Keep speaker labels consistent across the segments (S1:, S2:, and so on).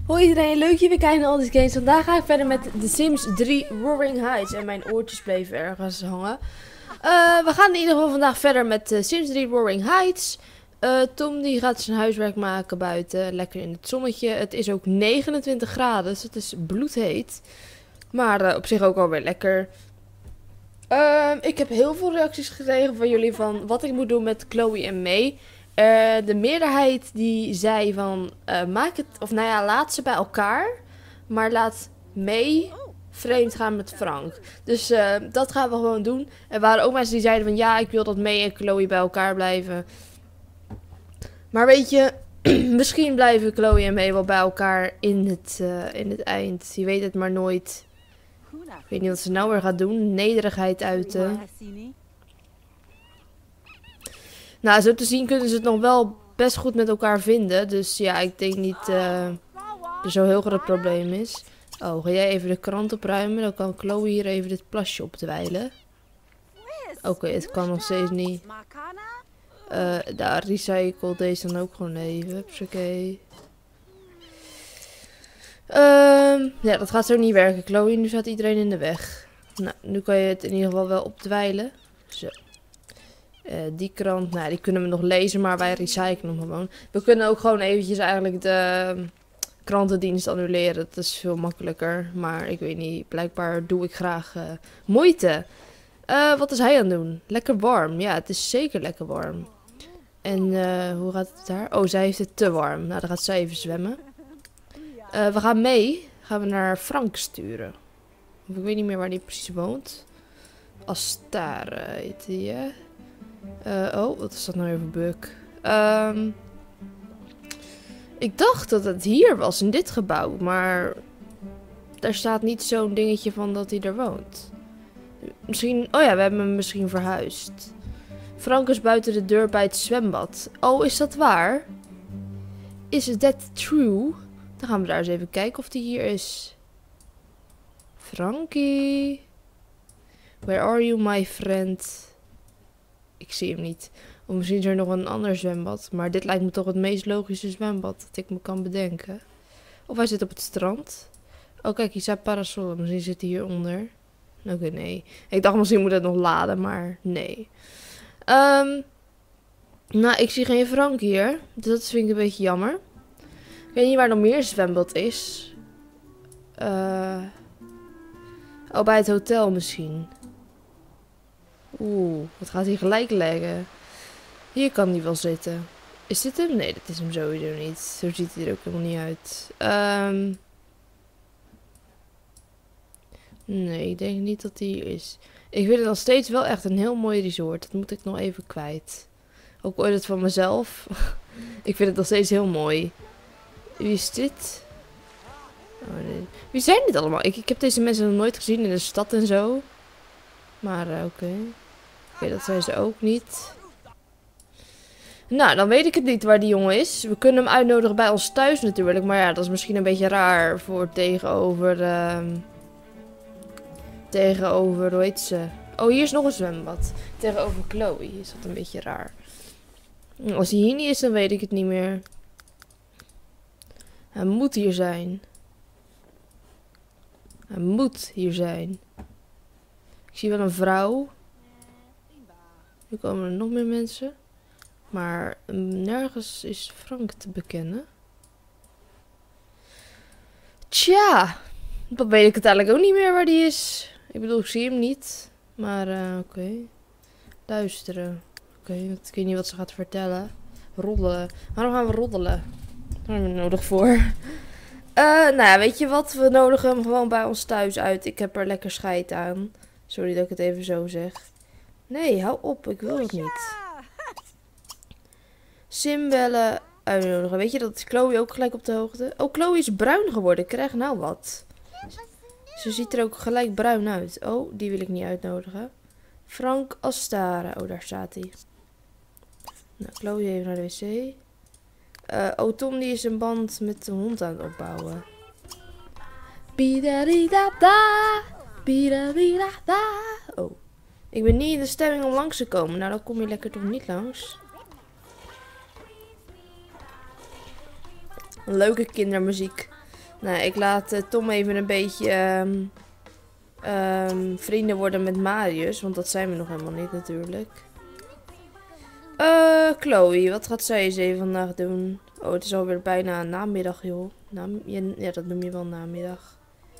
S1: Hoi iedereen, leuk je weer kijken naar All Games. Vandaag ga ik verder met The Sims 3 Roaring Heights. En mijn oortjes bleven ergens hangen. We gaan in ieder geval vandaag verder met Sims 3 Roaring Heights. Tom die gaat zijn huiswerk maken buiten. Lekker in het zonnetje. Het is ook 29 graden, dus het is bloedheet. Maar op zich ook alweer lekker. Ik heb heel veel reacties gekregen van jullie van wat ik moet doen met Chloe en May. De meerderheid die zei van maak het, of nou ja, laat ze bij elkaar, maar laat May vreemd gaan met Frank. Dus dat gaan we gewoon doen. Er waren ook mensen die zeiden van ja, ik wil dat May en Chloe bij elkaar blijven. Maar weet je, misschien blijven Chloe en May wel bij elkaar in het eind. Je weet het maar nooit. Ik weet niet wat ze nou weer gaat doen. Nederigheid uiten. Nou, zo te zien kunnen ze het nog wel best goed met elkaar vinden. Dus ja, ik denk niet dat er zo heel groot probleem is. Oh, ga jij even de krant opruimen? Dan kan Chloe hier even dit plasje opdwijlen. Oké, het kan nog steeds niet. Daar recycle deze dan ook gewoon even. Oké. Ja, dat gaat zo niet werken, Chloe. Nu staat iedereen in de weg. Nou, nu kan je het in ieder geval wel opdwijlen. Zo. Die krant, nou, die kunnen we nog lezen, maar wij recyclen hem gewoon. We kunnen ook gewoon eventjes eigenlijk de krantendienst annuleren. Dat is veel makkelijker. Maar ik weet niet, blijkbaar doe ik graag moeite. Wat is hij aan het doen? Lekker warm. Ja, het is zeker lekker warm. En hoe gaat het daar? Oh, zij heeft het te warm. Nou, dan gaat zij even zwemmen. We gaan mee. Gaan we naar Frank sturen. Of ik weet niet meer waar die precies woont. Astare heet die, hè? Oh, wat is dat nou weer voor bug? Ik dacht dat het hier was, in dit gebouw. Maar daar staat niet zo'n dingetje van dat hij er woont. Misschien, oh ja, we hebben hem misschien verhuisd. Frank is buiten de deur bij het zwembad. Oh, is dat waar? Is that true? Dan gaan we daar eens even kijken of die hier is. Frankie. Where are you, my friend? Ik zie hem niet. Of misschien is er nog een ander zwembad. Maar dit lijkt me toch het meest logische zwembad dat ik me kan bedenken. Of hij zit op het strand. Oh kijk, hier staat parasol. Misschien zit hij hieronder. Oké, nee. Ik dacht misschien moet het nog laden, maar nee. Nou, ik zie geen Frank hier. Dus dat vind ik een beetje jammer. Ik weet niet waar nog meer zwembad is. Oh, bij het hotel misschien. Oeh, wat gaat hij gelijk leggen? Hier kan hij wel zitten. Is dit hem? Nee, dat is hem sowieso niet. Zo ziet hij er ook helemaal niet uit. Nee, ik denk niet dat hij hier is. Ik vind het nog steeds wel echt een heel mooi resort. Dat moet ik nog even kwijt. Ook ooit het van mezelf. Ik vind het nog steeds heel mooi. Wie is dit? Oh, nee. Wie zijn dit allemaal? Ik heb deze mensen nog nooit gezien in de stad en zo. Maar oké. Oké, dat zijn ze ook niet. Nou, dan weet ik het niet waar die jongen is. We kunnen hem uitnodigen bij ons thuis natuurlijk. Maar ja, dat is misschien een beetje raar voor tegenover... tegenover, hoe heet ze? Oh, hier is nog een zwembad. Tegenover Chloe is dat een beetje raar. Als hij hier niet is, dan weet ik het niet meer. Hij moet hier zijn. Hij moet hier zijn. Ik zie wel een vrouw. Nu komen er nog meer mensen. Maar nergens is Frank te bekennen. Tja, dan weet ik het eigenlijk ook niet meer waar die is. Ik bedoel, ik zie hem niet. Maar oké. Luisteren. Oké, ik weet niet wat ze gaat vertellen. Roddelen. Waarom gaan we roddelen? Daar hebben we nodig voor. Nou ja, weet je wat? We nodigen hem gewoon bij ons thuis uit. Ik heb er lekker scheid aan. Sorry dat ik het even zo zeg. Nee, hou op. Ik wil het niet. Sim bellen uitnodigen. Weet je, dat is Chloe ook gelijk op de hoogte. Oh, Chloe is bruin geworden. Ik krijg nou wat. Ze ziet er ook gelijk bruin uit. Oh, die wil ik niet uitnodigen. Frank Astare. Oh, daar staat hij. Nou, Chloe even naar de wc. Oh, Tom die is een band met de hond aan het opbouwen. Bida-di-da-da. Bida-di-da-da. Oh. Ik ben niet in de stemming om langs te komen. Nou, dan kom je lekker toch niet langs. Leuke kindermuziek. Nou, ik laat Tom even een beetje vrienden worden met Marius. Want dat zijn we nog helemaal niet natuurlijk. Chloe, wat gaat zij eens even vandaag doen? Oh, het is alweer bijna namiddag, joh. Ja, dat noem je wel namiddag.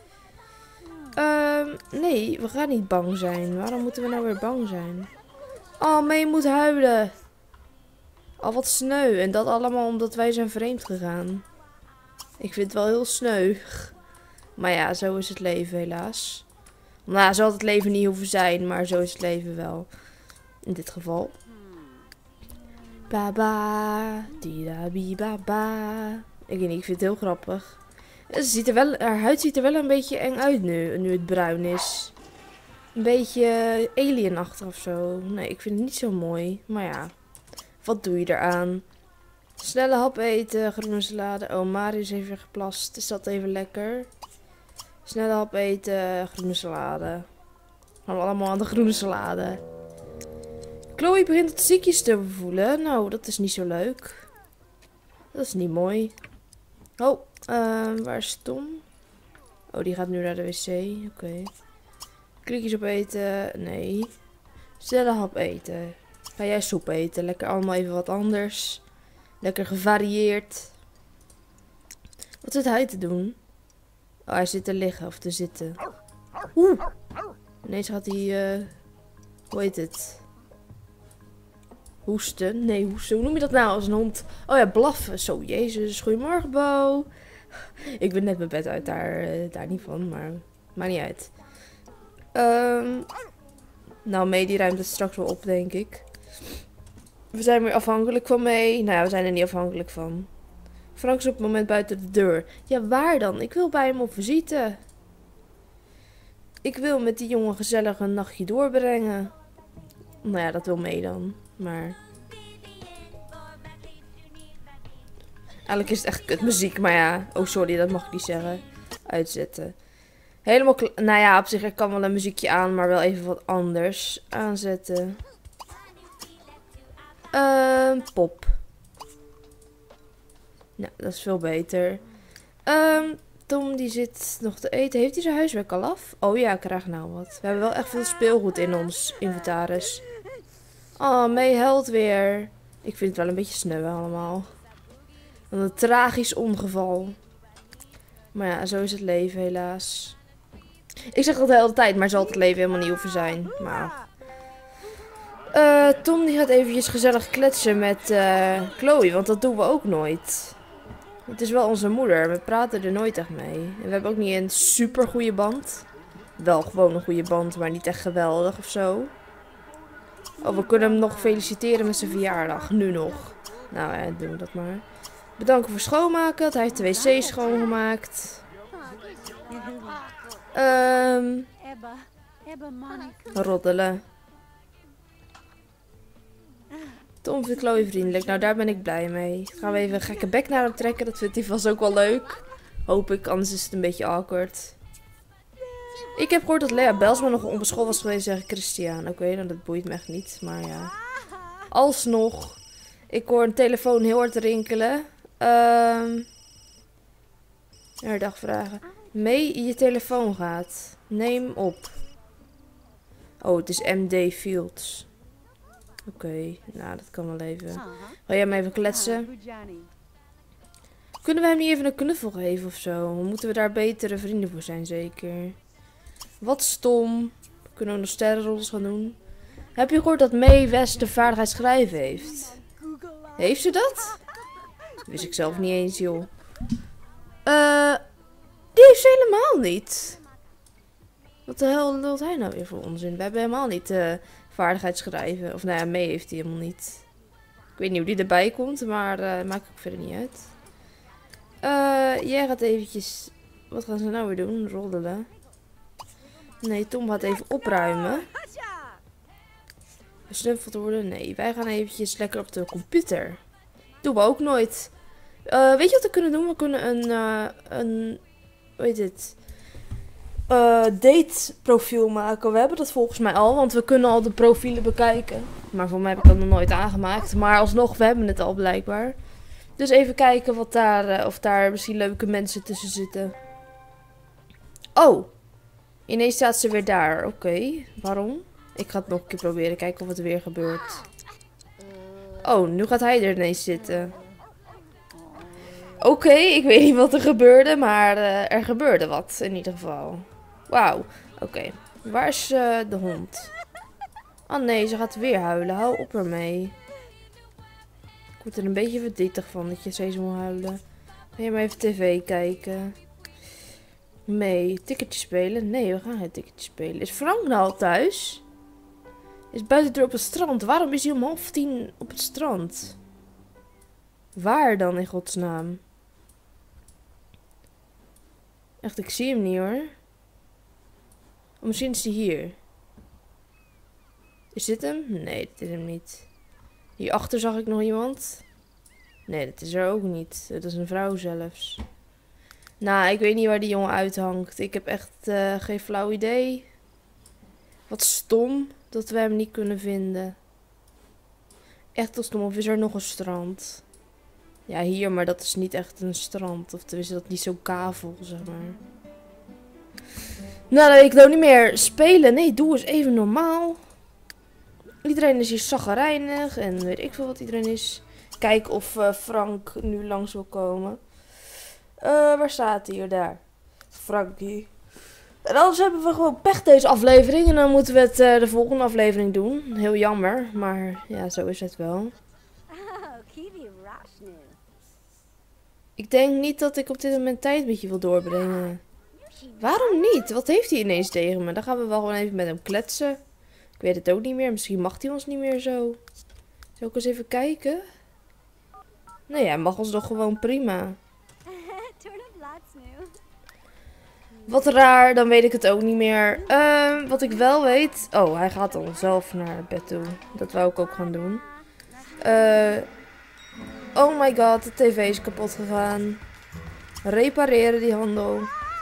S1: Nee, we gaan niet bang zijn. Waarom moeten we nou weer bang zijn? Oh, May moet huilen. Al wat sneu. En dat allemaal omdat wij zijn vreemd gegaan. Ik vind het wel heel sneu. Maar ja, zo is het leven helaas. Nou, zo had het leven niet hoeven zijn, maar zo is het leven wel. In dit geval. Baba, dida baba. Ik weet niet, ik vind het heel grappig. Haar huid ziet er wel een beetje eng uit nu het bruin is. Een beetje alienachtig of zo. Nee, ik vind het niet zo mooi. Maar ja, wat doe je eraan? Snelle hap eten, groene salade. Oh, Marius heeft weer geplast. Is dat even lekker? Snelle hap eten, groene salade. Gaan we allemaal aan de groene salade. Chloe begint het ziekjes te voelen. Nou, dat is niet zo leuk. Dat is niet mooi. Oh, waar is Tom? Oh, die gaat nu naar de wc. Oké. Klikjes opeten. Nee. Snelle hap eten. Ga jij soep eten? Lekker allemaal even wat anders. Lekker gevarieerd. Wat zit hij te doen? Oh, hij zit te liggen of te zitten. Oeh. Ineens gaat hij... hoe heet het? Hoesten? Nee, hoesten. Hoe noem je dat nou als een hond? Oh ja, blaffen. Zo, jezus. Goedemorgen, Bo. Ik ben net mijn bed uit, daar niet van, maar maakt niet uit. Nou, May die ruimt het straks wel op, denk ik. We zijn weer afhankelijk van May. Nou ja, we zijn er niet afhankelijk van. Frank is op het moment buiten de deur. Ja, waar dan? Ik wil bij hem op visite. Ik wil met die jongen gezellig een nachtje doorbrengen. Nou ja, dat wil May dan. Maar... eigenlijk is het echt kutmuziek, maar ja. Oh, sorry, dat mag ik niet zeggen. Uitzetten. Helemaal nou ja, op zich, ik kan wel een muziekje aan, maar wel even wat anders aanzetten. Pop. Nou, dat is veel beter. Tom die zit nog te eten. Heeft hij zijn huiswerk al af? Oh ja, ik krijg nou wat. We hebben wel echt veel speelgoed in ons inventaris. Oh, May huilt weer. Ik vind het wel een beetje sneu allemaal. Een tragisch ongeval. Maar ja, zo is het leven helaas. Ik zeg dat de hele tijd, maar zal het leven helemaal niet hoeven zijn. Maar... Tom die gaat eventjes gezellig kletsen met Chloe, want dat doen we ook nooit. Het is wel onze moeder, we praten er nooit echt mee. En we hebben ook niet een super goede band. Wel gewoon een goede band, maar niet echt geweldig of zo. Oh, we kunnen hem nog feliciteren met zijn verjaardag, nu nog. Nou ja, doen we dat maar. Bedanken voor schoonmaken, hij heeft de wc schoongemaakt. Roddelen. Tom vindt Chloe vriendelijk. Nou, daar ben ik blij mee. Gaan we even een gekke bek naar hem trekken. Dat vindt hij vast ook wel leuk. Hoop ik, anders is het een beetje awkward. Ik heb gehoord dat Lea Belsma nog op school was geweest tegen Christian. Oké, nou dat boeit me echt niet. Maar ja. Alsnog. Ik hoor een telefoon heel hard rinkelen. Dagvragen. May, je telefoon gaat. Neem op. Oh, het is MD Fields. Oké, nou dat kan wel even. Ga jij hem even kletsen? Kunnen we hem niet even een knuffel geven of zo? Moeten we daar betere vrienden voor zijn, zeker? Wat stom. Kunnen we nog sterrenrolls gaan doen? Heb je gehoord dat May West de vaardigheid schrijven heeft? Heeft ze dat? Wist ik zelf niet eens, joh. Die heeft ze helemaal niet. Wat de hel lult hij nou weer voor onzin? We hebben helemaal niet vaardigheid schrijven. Of nou ja, May heeft hij helemaal niet. Ik weet niet hoe die erbij komt, maar maakt ook verder niet uit. Jij gaat eventjes... wat gaan ze nou weer doen? Roddelen. Nee, Tom gaat even opruimen. Gesnuffeld worden? Nee, wij gaan eventjes lekker op de computer. Doen we ook nooit. Weet je wat we kunnen doen? We kunnen een hoe heet het? Date profiel maken. We hebben dat volgens mij al, want we kunnen al de profielen bekijken. Maar voor mij heb ik dat nog nooit aangemaakt. Maar alsnog, we hebben het al blijkbaar. Dus even kijken wat daar, of daar misschien leuke mensen tussen zitten. Oh, ineens staat ze weer daar. Oké, waarom? Ik ga het nog een keer proberen, kijken of het weer gebeurt. Oh, nu gaat hij er ineens zitten. Oké, ik weet niet wat er gebeurde, maar er gebeurde wat in ieder geval. Wauw, oké. Waar is de hond? Oh nee, ze gaat weer huilen. Hou op ermee. Ik word er een beetje verdrietig van dat je steeds moet huilen. Ga je maar even tv kijken. Nee, ticketje spelen? Nee, we gaan geen ticketje spelen. Is Frank nou al thuis? Is buiten op het strand. Waarom is hij om 9:30 op het strand? Waar dan in godsnaam? Echt, ik zie hem niet hoor. Oh, misschien is hij hier. Is dit hem? Nee, dit is hem niet. Hierachter zag ik nog iemand. Nee, dat is er ook niet. Dat is een vrouw zelfs. Nou, ik weet niet waar die jongen uithangt. Ik heb echt geen flauw idee. Wat stom dat we hem niet kunnen vinden. Echt wat stom. Of is er nog een strand? Ja, hier, maar dat is niet echt een strand. Of tenminste, dat is niet zo kavel, zeg maar. Nou, ik wil niet meer spelen. Nee, doe eens even normaal. Iedereen is hier chagrijnig en weet ik veel wat iedereen is. Kijk of Frank nu langs wil komen. Waar staat hij hier? Daar. Frankie. En anders hebben we gewoon pech deze aflevering. En dan moeten we het de volgende aflevering doen. Heel jammer, maar ja, zo is het wel. Ik denk niet dat ik op dit moment tijd met je wil doorbrengen. Waarom niet? Wat heeft hij ineens tegen me? Dan gaan we wel gewoon even met hem kletsen. Ik weet het ook niet meer. Misschien mag hij ons niet meer zo. Zal ik eens even kijken? Nee, hij mag ons toch gewoon prima. Wat raar, dan weet ik het ook niet meer. Wat ik wel weet... Oh, hij gaat dan zelf naar bed toe. Dat wou ik ook gaan doen. Oh my god, de tv is kapot gegaan. Repareren die handel.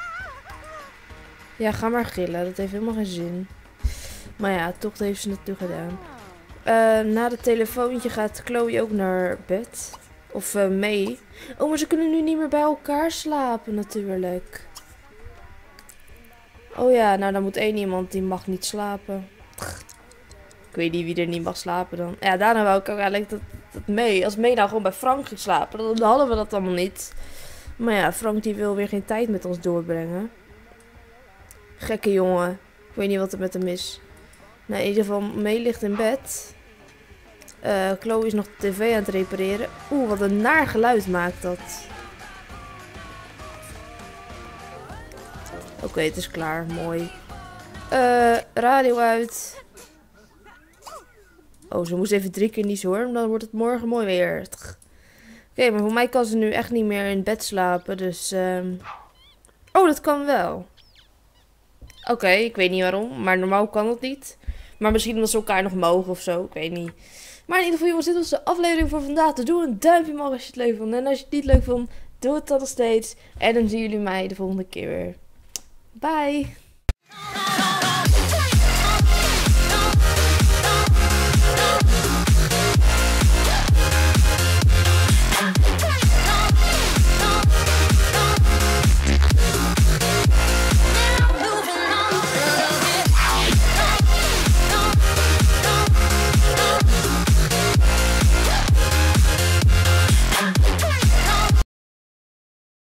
S1: Ja, ga maar gillen. Dat heeft helemaal geen zin. Maar ja, toch heeft ze het toe gedaan. Na het telefoontje gaat Chloe ook naar bed. Of mee. Oh, maar ze kunnen nu niet meer bij elkaar slapen natuurlijk. Oh ja, nou dan moet één iemand die mag niet slapen. Ik weet niet wie er niet mag slapen dan. Ja, daarna wou ik ook eigenlijk dat mee. Als mee nou gewoon bij Frank ging slapen, dan hadden we dat allemaal niet. Maar ja, Frank die wil weer geen tijd met ons doorbrengen. Gekke jongen. Ik weet niet wat er met hem is. Nou, in ieder geval, mee ligt in bed. Chloe is nog de tv aan het repareren. Oeh, wat een naar geluid maakt dat. Oké, het is klaar. Mooi. Radio uit. Oh, ze moest even 3 keer niezen hoor. Dan wordt het morgen mooi weer. Oké, maar voor mij kan ze nu echt niet meer in bed slapen. Dus... Oh, dat kan wel. Oké, ik weet niet waarom. Maar normaal kan dat niet. Maar misschien omdat ze elkaar nog mogen of zo. Ik weet niet. Maar in ieder geval jongens, dit was de aflevering voor vandaag. Dus doe een duimpje omhoog als je het leuk vond. En als je het niet leuk vond, doe het dan nog steeds. En dan zien jullie mij de volgende keer weer. Bye!